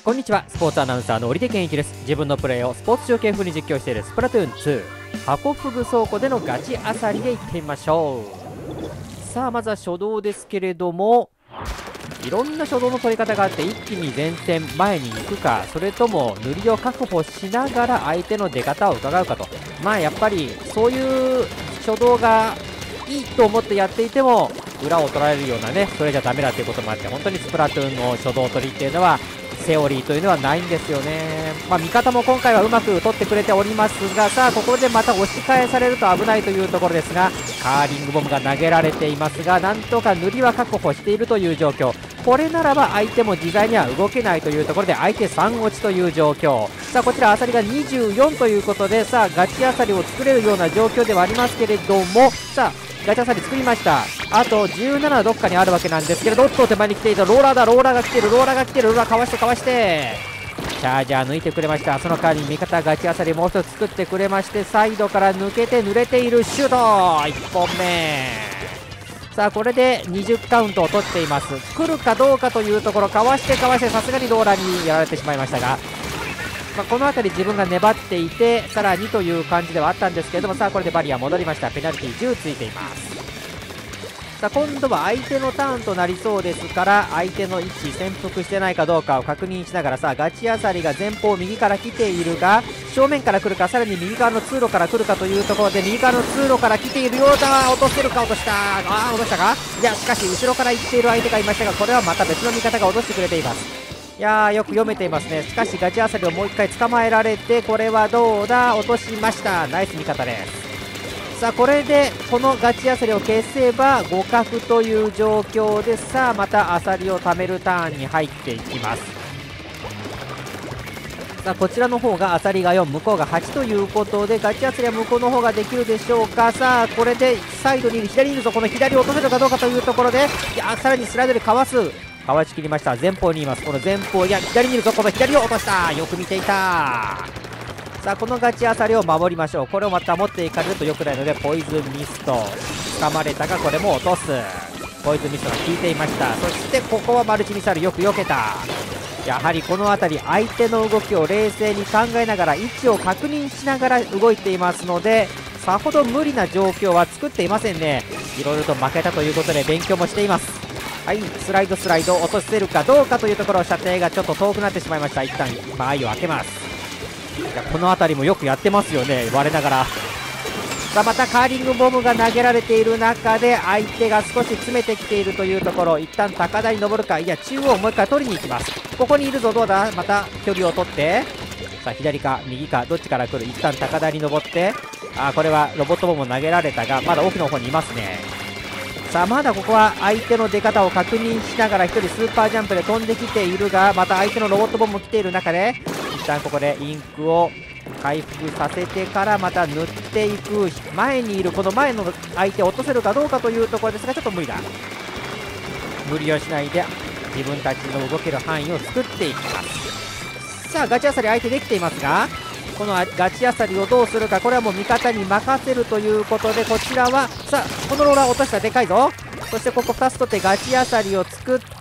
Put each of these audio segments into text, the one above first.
こんにちは、スポーツアナウンサーの織出健一です。自分のプレーをスポーツ中継風に実況しているスプラトゥーン2、ハコフグ倉庫でのガチあさりでいってみましょう。さあ、まずは初動ですけれども、いろんな初動の取り方があって、一気に前線前に行くか、それとも塗りを確保しながら相手の出方を伺うかと。まあやっぱりそういう初動がいいと思ってやっていても裏を取られるようなね、それじゃダメだということもあって、本当にスプラトゥーンの初動取りっていうのはセオリーというのはないんですよね。まあ味方も今回はうまく取ってくれておりますが、さあここでまた押し返されると危ないというところですが、カーリングボムが投げられていますが、なんとか塗りは確保しているという状況。これならば相手も自在には動けないというところで、相手3落ちという状況。さあこちらアサリが24ということで、さあガチアサリを作れるような状況ではありますけれども、さあガチャサリ作りました。あと17はどっかにあるわけなんですけれど、おっと手前に来ていたローラーだ。ローラーが来てる、ローラーが来てる、ローラーかわしてかわして、チャージャー抜いてくれました。その代わりに味方ガチアサリもう一つ作ってくれまして、サイドから抜けて濡れているシュート1本目。さあこれで20カウントを取っています。来るかどうかというところ、かわしてかわして、さすがにローラーにやられてしまいましたが、この辺り自分が粘っていてさらにという感じではあったんですけれども、さあこれでバリア戻りました。ペナルティ10ついています。さあ今度は相手のターンとなりそうですから、相手の位置潜伏してないかどうかを確認しながら、さあガチアサリが前方右から来ているが、正面から来るか、さらに右側の通路から来るかというところで、右側の通路から来ているようだ。落とせるか、落とした。落としたか。いやしかし後ろから行っている相手がいましたが、これはまた別の味方が落としてくれています。いやーよく読めていますね。しかしガチアサリをもう1回捕まえられて、これはどうだ。落としました。ナイス味方です。さあこれでこのガチアサリを消せば互角という状況で、さあまたアサリを貯めるターンに入っていきます。さあこちらの方がアサリが4、向こうが8ということで、ガチアサリは向こうの方ができるでしょうか。さあこれでサイドにいる、左にいるぞ。この左を落とせるかどうかというところで、いやさらにスライドでかわす、かわしきりました。前方にいます。この前方、いや左にいるぞ。この左を落とした。よく見ていた。さあこのガチアサリを守りましょう。これをまた持っていかれると良くないので、ポイズンミスト掴まれたが、これも落とす。ポイズンミストが効いていました。そしてここはマルチミサイルよく避けた。やはりこの辺り相手の動きを冷静に考えながら、位置を確認しながら動いていますので、さほど無理な状況は作っていませんね。いろいろと負けたということで勉強もしています。はい、スライド落とせるかどうかというところ、射程がちょっと遠くなってしまいました。一旦間合いを開けます。いやこの辺りもよくやってますよね、我ながら。さあまたカーリングボムが投げられている中で、相手が少し詰めてきているというところ、一旦高台に登るか、いや中央をもう一回取りに行きます。ここにいるぞ。どうだ。また距離を取って、さあ左か右かどっちから来る。一旦高台に登って、これはロボットボムを投げられたが、まだ奥の方にいますね。さあまだここは相手の出方を確認しながら、1人スーパージャンプで飛んできているが、また相手のロボットボムも来ている中で、一旦ここでインクを回復させてからまた塗っていく。前にいるこの前の相手を落とせるかどうかというところですが、ちょっと無理だ。無理をしないで自分たちの動ける範囲を作っていきます。さあガチアサリ相手できていますが、このガチアサリをどうするか、これはもう味方に任せるということで、こちらはさあこのローラー落とした。でかいぞ。そしてここ2つ取ってガチアサリを作って、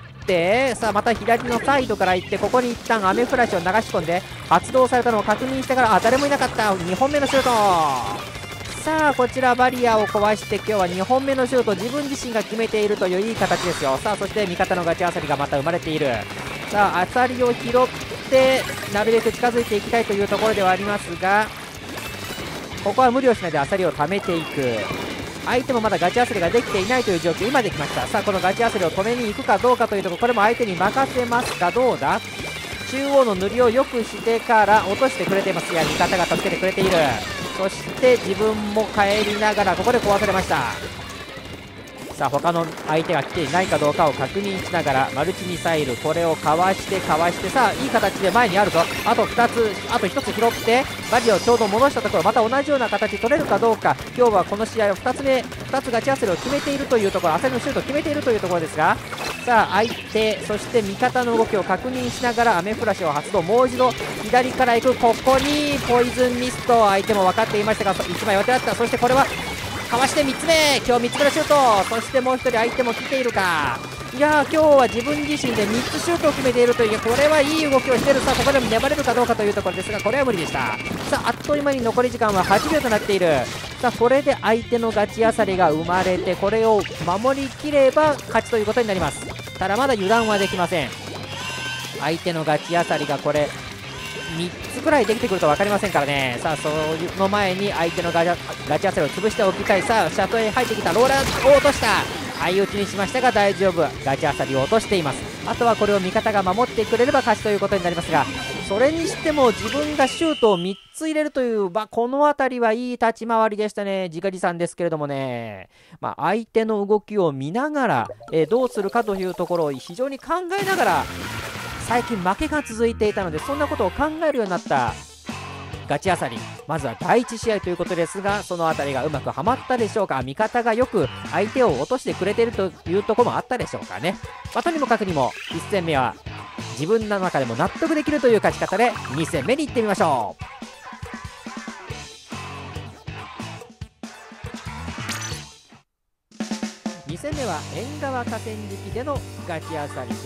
さあまた左のサイドから行って、ここに一旦雨フラッシュを流し込んで発動されたのを確認してから、誰もいなかった。2本目のシュート。さあこちらバリアを壊して、今日は2本目のシュート自分自身が決めているといういい形ですよ。さあそして味方のガチアサリがまた生まれている。さあアサリを拾ってなるべく近づいていきたいというところではありますが、ここは無理をしないでアサリを貯めていく。相手もまだガチアサリができていないという状況。今できました。さあこのガチアサリを止めに行くかどうかというところ、これも相手に任せますか。どうだ。中央の塗りをよくしてから落としてくれています。いや味方が助けてくれている。そして自分も帰りながらここで壊されました。さあ他の相手が来ていないかどうかを確認しながらマルチミサイル、これをかわして、さあいい形で前にあるぞ。あと2つ、あと1つ拾ってバリアをちょうど戻したところ、また同じような形取れるかどうか。今日はこの試合を2つガチアサリを決めているというところ、アサリのシュートを決めているというところですが、さあ相手そして味方の動きを確認しながらアメフラシを発動。もう一度左から行く。ここにポイズンミスト、相手も分かっていましたが1枚当てられた。そしてこれはかわして3つ目、今日3つ目のシュート。そしてもう1人相手も来ているか。 いやー、今日は自分自身で3つシュートを決めているという、これはいい動きをしている。さあここでも粘れるかどうかというところですが、これは無理でした。さああっという間に残り時間は8秒となっている。さあこれで相手のガチあさりが生まれて、これを守りきれば勝ちということになります。ただまだ油断はできません。相手のガチあさりがこれ3つくらいできてくると分かりませんからね。さあその前に相手のガチあさりを潰しておきたい。さあシャトルへ入ってきたローラーを落とした。相打ちにしましたが大丈夫。ガチあさりを落としています。あとはこれを味方が守ってくれれば勝ちということになりますが、それにしても自分がシュートを3つ入れるという、この辺りはいい立ち回りでしたね。自画自賛ですけれどもね、相手の動きを見ながら、どうするかというところを非常に考えながら、最近負けが続いていたので、そんなことを考えるようになったガチあさり。まずは第1試合ということですが、その辺りがうまくはまったでしょうか。味方がよく相手を落としてくれているというところもあったでしょうかね。とにもかくにも1戦目は自分の中でも納得できるという勝ち方で、2戦目に行ってみましょう。2戦目は縁側河川敷でのガチあさりです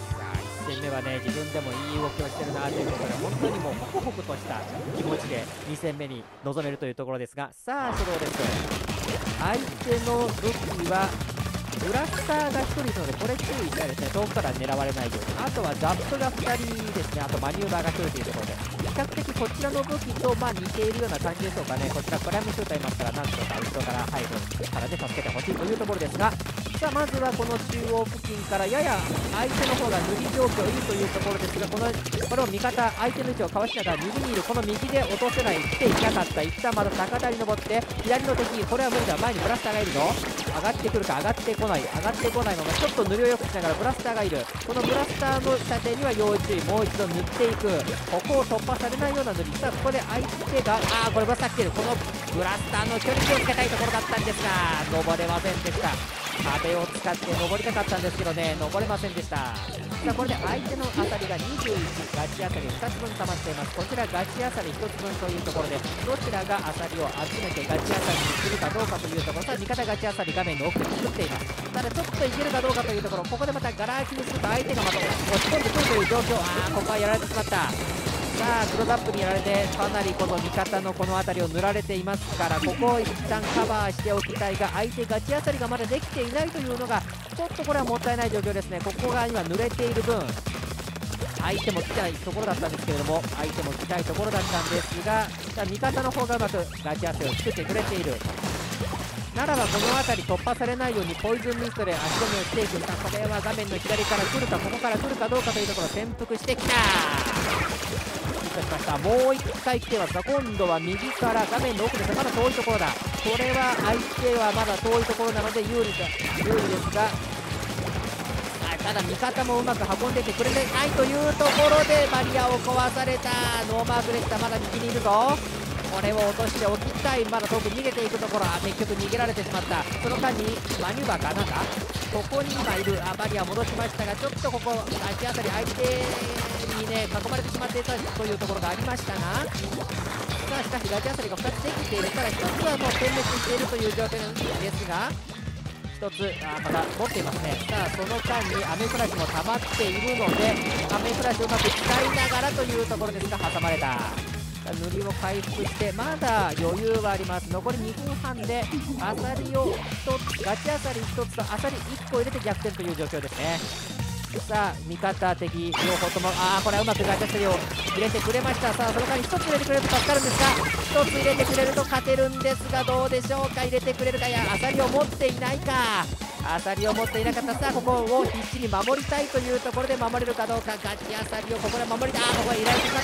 。1戦目はね、自分でもいい動きをしてるなということで、本当にもうホクホクとした気持ちで2戦目に臨めるというところですが、さあ初動です。相手の武器はブラスターが1人いるので、これ注意したいですね。遠くから狙われないように。あとはザップが2人ですね。あとマニューバーが1人というところで、比較的こちらの武器と似ているような感じでしょうかね。こちらプライムシューターいますから、なんとか後ろから背後からで助けてほしいというところですが、さあまずはこの中央付近からやや相手の方が塗り状況いいというところですが、これを味方、相手の位置をかわしながら右にいる、この右で落とせない、来ていなかった。一旦まだ高台に登って左の敵、これは無理だ。前にブラスターがいるぞ。上がってくるか、上がってこない、上がってこないままちょっと塗りを良くしながらブラスターがいる。このブラスターの射程には要注意。もう一度塗っていく。ここを突破されないような塗り。さあここで相手がこれブラスター来てる。このブラスターの距離をつけたいところだったんですが、登れませんでした。壁を使って登りたかったんですけどね、登れませんでした。さあこれで相手のあさりが21、ガチあさり2つ分溜まっています。こちらガチあさり1つ分というところで、どちらがあさりを集めてガチあさりにするかどうかというところ。さあ味方ガチあさり画面の奥で作っています。ただちょっといけるかどうかというところ。ここでまたガラ空きにすると相手がまた押し込んでくるという状況。ここはやられてしまった。さあクローズアップにやられて、かなりこの味方のこの辺りを塗られていますから、ここを一旦カバーしておきたいが、相手ガチあさりがまだできていないというのがちょっとこれはもったいない状況ですね。ここが今濡れている分、相手も来たいところだったんですけれども、相手も来たいところだったんですが、味方の方がうまくガチあさりを作ってくれている。ならばこの辺り突破されないようにポイズンミストで足止めをしていく。これは画面の左から来るか、ここから来るかどうかというところ。転覆してきた。しました。もう1回来てますが、今度は右から画面の奥ですが、まだ遠いところだ。これは相手はまだ遠いところなので有利ですが、ただ味方もうまく運んでいってくれないというところでバリアを壊された。ノーマークでした。まだ右にいるぞ。これを落としておきたい。まだ遠く逃げていくところ。結局逃げられてしまった。その間にマニューバーかなんかここに今いる。バリア戻しましたが、ちょっとここ足あたり相手にね囲まれてしまっていたというところがありましたが、さあしかしガチあたりが2つできている。ただ1つはもう点滅しているという状況ですが、1つまた持っていますね。さあその間にアメフラシも溜まっているので、アメフラシをうまく使いながらというところですが挟まれた。塗りを回復してまだ余裕はあります。残り2分半でアサリを1つ、ガチアサリ1つとアサリ1個入れて逆転という状況ですね。さあ味方敵両方ともこれはうまくガチャサリを入れてくれました。さあその間に1つ入れてくれると助かるんですが、1つ入れてくれると勝てるんですが、どうでしょうか。入れてくれるか。いやアサリを持っていないか。アサリを持っていなかった。さあここを必死に守りたいというところで守れるかどうか。ガチアサリをここで守りたい。ここは入れられてしまった。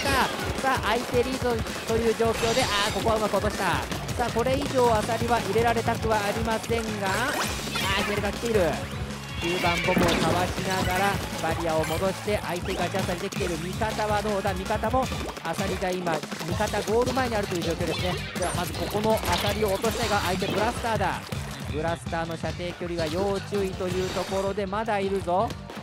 さあ相手リードという状況でここはうまく落とした。さあこれ以上アサリは入れられたくはありませんが、ヒエルが来ている。9番ボムをかわしながらバリアを戻して相手がガチアサリできている。味方はどうだ。味方もアサリが今味方ゴール前にあるという状況ですね。ではまずここのアサリを落としたいが、相手ブラスターだ。ブラスターの射程距離は要注意というところで、まだいるぞ。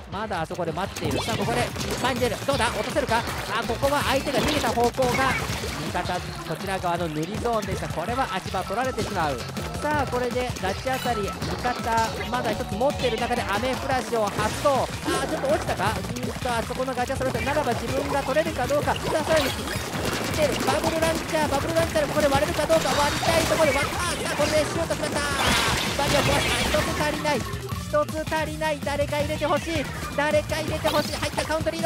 まだあそこで待っている。さあここで前に出る。どうだ、落とせるか。ここは相手が逃げた方向が味方こちら側の塗りゾーンでした。これは足場取られてしまう。さあこれでガチ当たり味方まだ1つ持っている中で雨フラッシュを発動。ちょっと落ちたか。あそこのガチャそれならば自分が取れるかどうか。さあさらに来てるバブルランチャーでここで割れるかどうか。割りたいところで割った。さあこれでシュートしました。バリを壊した1つ足りない1つ足りない。誰か入れてほしい誰か入れてほしい。入ったカウントリー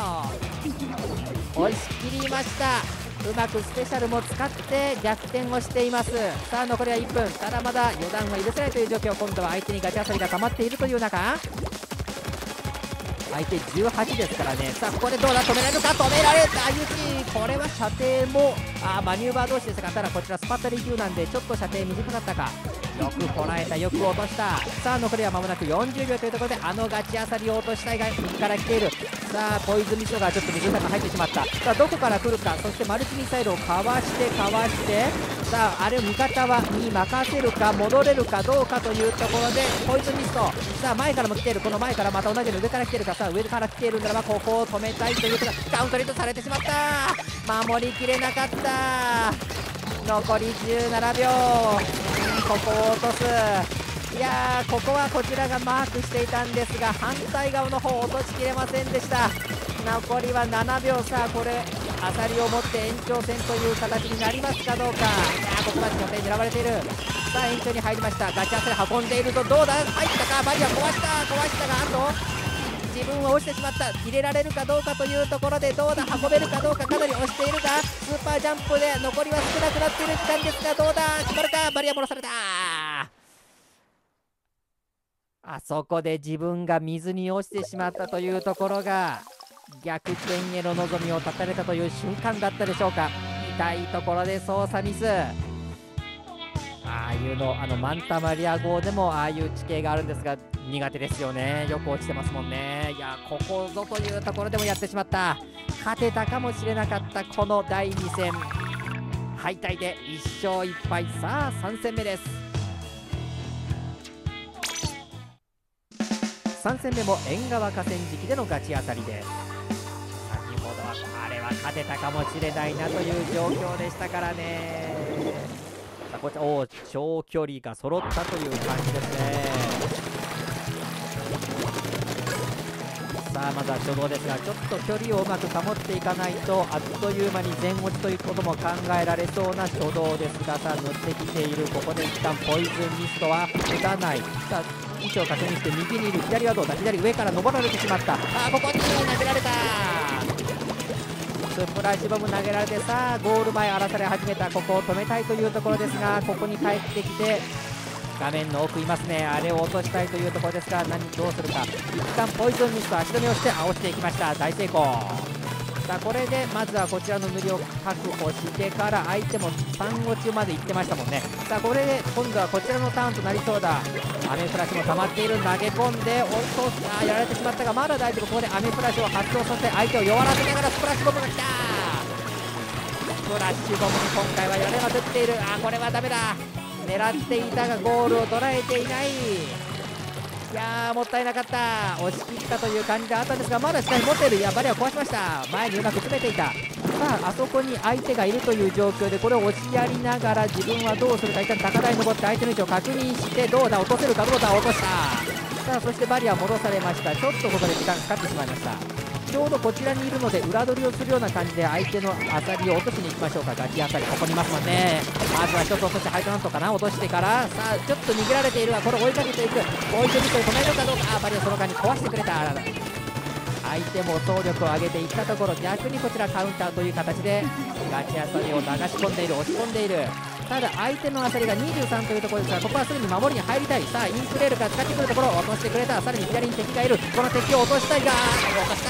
ド押し切りました。うまくスペシャルも使って逆転をしています。さあ残りは1分。ただまだ予断は許せないという状況。今度は相手にガチャサリが溜まっているという中、相手18ですからね。さあここでどうだ、止められるか。止められたユキ。これは射程もマニューバー同士でしたが、ただこちらスパッタリ級なんでちょっと射程短かったか。よくこらえた、よく落とした。さあ残りは間もなく40秒というところでガチアサリを落としたいが右から来ている。さあポイズンミショがちょっと水の中入ってしまった。さあどこから来るか。そしてマルチミサイルをかわしてさああれを味方に任せるか戻れるかどうかというところでポイズンミスト。さあ前からも来ている。この前からまた同じの上から来ているか。さあ上から来ているならばここを止めたいというところ。カウントリードされてしまった。守りきれなかった。残り17秒。ここを落とす。いやーここはこちらがマークしていたんですが反対側の方落としきれませんでした。残りは7秒。さあこれアサリを持って延長戦という形になりますかどうか。ここまでの点狙われている。さあ延長に入りました。ガチャサリ運んでいるとどうだ、入ったか。バリア壊したが自分は落ちてしまった。入れられるかどうかというところでどうだ、運べるかどうか。かなり押しているがスーパージャンプで残りは少なくなっている時間ですがどうだ、決まるか。バリア戻された。あそこで自分が水に落ちてしまったというところが逆転への望みを絶たれたという瞬間だったでしょうか。痛いところで操作ミス。ああいうのマンタマリア号でもああいう地形があるんですが苦手ですよね。よく落ちてますもんね。いやここぞというところでもやってしまった。勝てたかもしれなかったこの第2戦敗退で1勝1敗。さあ3戦目です。3戦目も縁側河川敷でのガチ当たりです。先ほどはあれは勝てたかもしれないなという状況でしたからね。さあこちら長距離が揃ったという感じですね。さあまずは初動ですがちょっと距離をうまく保っていかないとあっという間に全落ちということも考えられそうな初動ですが、さあ塗ってきている。ここで一旦ポイズンミストは打たない。さあ位置を確認して右にいる。左はどうだ。左上から登られてしまった。ここに投げられた。スプラッシュボム投げられてさあゴール前荒らされ始めた。ここを止めたいというところですがここに帰ってきて画面の奥いますね。あれを落としたいというところですがどうするか。一旦ポイズンミスト足止めをして落ちていきました。大成功。さあこれでまずはこちらの塗りを確保してから相手も3落ちまで行ってましたもんね。さあこれで今度はこちらのターンとなりそうだ。雨フラッシュも溜まっている。投げ込んで落とす。やられてしまったがまだ大丈夫。ここで雨フラッシュを発動させて相手を弱らせながらスプラッシュボムが来た。スプラッシュボムに今回はやれまくっている。これはダメだ。狙っていたがゴールを捉えていない。いやーもったいなかった。押し切ったという感じであったんですがまだ下に持っている。いやバリアを壊しました。前にうまく詰めていた。さああそこに相手がいるという状況でこれを押しやりながら自分はどうするか。一旦高台に登って相手の位置を確認してどうだ、落とせるか。どうだ、落とした。さあそしてバリア戻されました。ちょっとここで時間かかってしまいました。ちょうどこちらにいるので裏取りをするような感じで相手のアサリを落としに行きましょうか。ガチアサリここにいますもんね。まずは1つ落としてハイトナントかな。落としてからさあちょっと逃げられているがこれ追いかけていく。追いてみて止めるかどうか。バリアその間に壊してくれた。相手も総力を上げていったところ逆にこちらカウンターという形でガチアサリを流し込んでいる。押し込んでいる。ただ相手のアサリが23というところですがここはすぐに守りに入りたい。さあインフレールから使ってくるところを落としてくれた。さらに左に敵がいる。この敵を落としたいが落とした。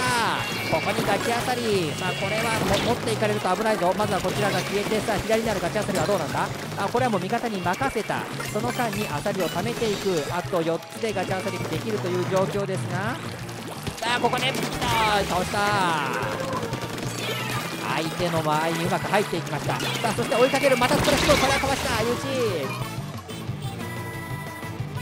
ここにガチアサリ。さあこれは持っていかれると危ないぞ。まずはこちらが消えてさあ左にあるガチアサリはどうなんだ。これはもう味方に任せた。その間にアサリを貯めていく。あと4つでガチアサリできるという状況ですがさあここで倒した。相手の間合いにうまく入っていきました。さあそして追いかける。またスプラッシュをかわしたユーチ。ス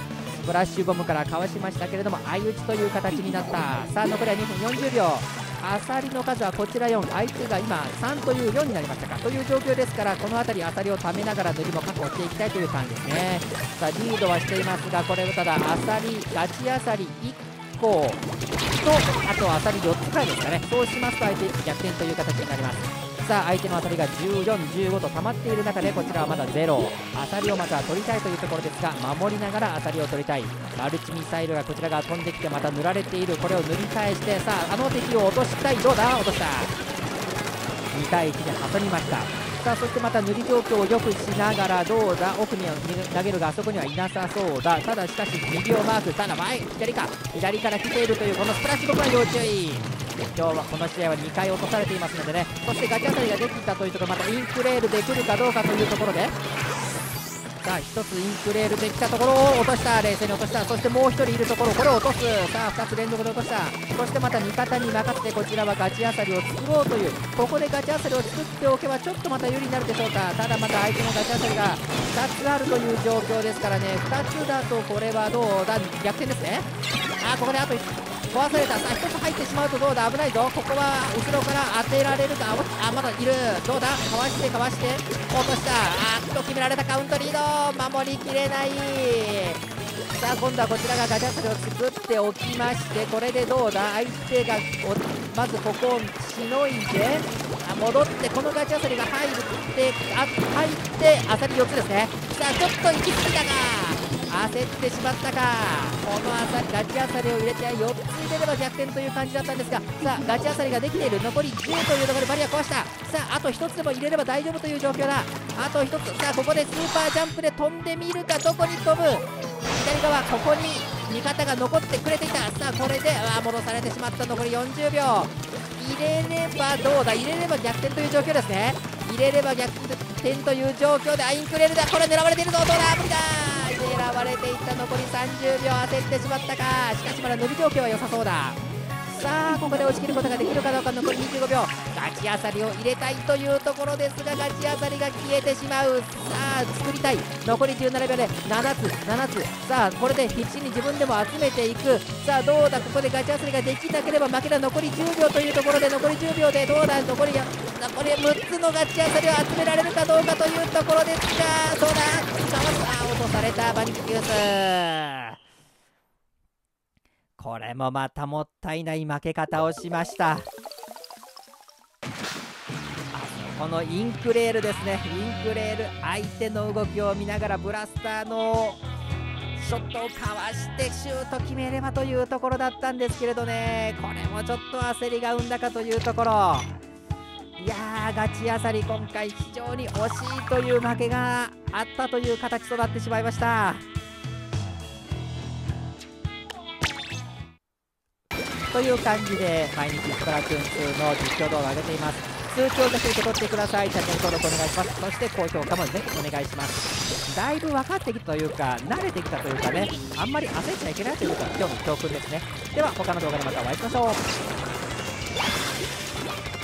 フラッシュボムからかわしましたけれども、相打ちという形になった。さあ残りは2分40秒。アサリの数はこちら4、相手が今3という4になりましたかという状況ですから、この辺りアサリをためながら塗りも確保していきたいという感じですね。さあリードはしていますが、これをただアサリ、ガチアサリ1個と、あとアサリ4つくらいですかね。そうしますと相手逆転という形になります。さあ相手のアサリが14、15と溜まっている中で、こちらはまだ0、アサリをまずは取りたいというところですが、守りながらアサリを取りたい。マルチミサイルがこちらが飛んできてまた塗られている。これを塗り返して、さああの敵を落としたい。どうだ、落とした。2対1で挟みました。さあそしてまた塗り状況を良くしながら、どうだ、奥に投げるがあそこにはいなさそうだ。ただしかし右をマーク、ただ前左か、左から来ているというこのスプラッシュボムは要注意。今日はこの試合は2回落とされていますのでね。そしてガチアサリができたというところ、またインクレールできるかどうかというところで、さあ1つインクレールできたところを落とした。冷静に落とした。そしてもう1人いるところ、これを落とす。さあ2つ連続で落とした。そしてまた味方に任せて、こちらはガチアサリを作ろうという、ここでガチアサリを作っておけばちょっとまた有利になるでしょうか。ただまた相手のガチアサリが2つあるという状況ですからね。2つだとこれはどうだ、逆転ですね。ここであと壊された。さあ1つ入ってしまうとどうだ、危ないぞ。ここは後ろから当てられるか。まだいる。どうだ、かわしてかわして落とした。決められた。カウントリード、守りきれない。さあ今度はこちらがガチャサリを作っておきまして、これでどうだ、相手がまずここをしのいで戻って、このガチャサリが入ってアサリ4つですね。さあちょっと行き過ぎたか、焦ってしまったか。このガチアサリを入れて4つ入れれば逆転という感じだったんですが、さあガチアサリができている。残り10というところでバリア壊した。さああと1つでも入れれば大丈夫という状況だ。あと1つ。さあここでスーパージャンプで飛んでみるか。どこに飛ぶ。左側、ここに味方が残ってくれていた。さあこれで戻されてしまった。残り40秒。入れればどうだ、入れれば逆転という状況ですね。入れれば逆転という状況で、インクレールだ。これ狙われているぞ。どうだ、無理だ。狙われていった。残り30秒。焦ってしまったか。しかしまだ塗り状況は良さそうだ。さあここで押し切ることができるかどうか。残り25秒。ガチアサリを入れたいというところですが、ガチアサリが消えてしまう。さあ作りたい。残り17秒で7つ。さあこれで必死に自分でも集めていく。さあどうだ、ここでガチアサリができなければ負けだ。残り10秒というところで、残り10秒でどうだ、残り6つのガチアサリを集められるかどうかというところですが、そうだ、落とされた。バニキュース。これもまたもったいない負け方をしました。このインクレールですね。インクレール、相手の動きを見ながらブラスターのショットをかわしてシュート決めればというところだったんですけれどね。これもちょっと焦りが生んだかというところ。いやー、ガチアサリ今回非常に惜しいという負けがあったという形となってしまいました。という感じで毎日スプラトゥーン2の実況動画を上げています。通知をぜひ受け取ってください。チャンネル登録お願いします。そして高評価もぜひお願いします。だいぶ分かってきたというか、慣れてきたというかね、あんまり焦っちゃいけないというか、今日の教訓ですね。では他の動画でまたお会いしましょう。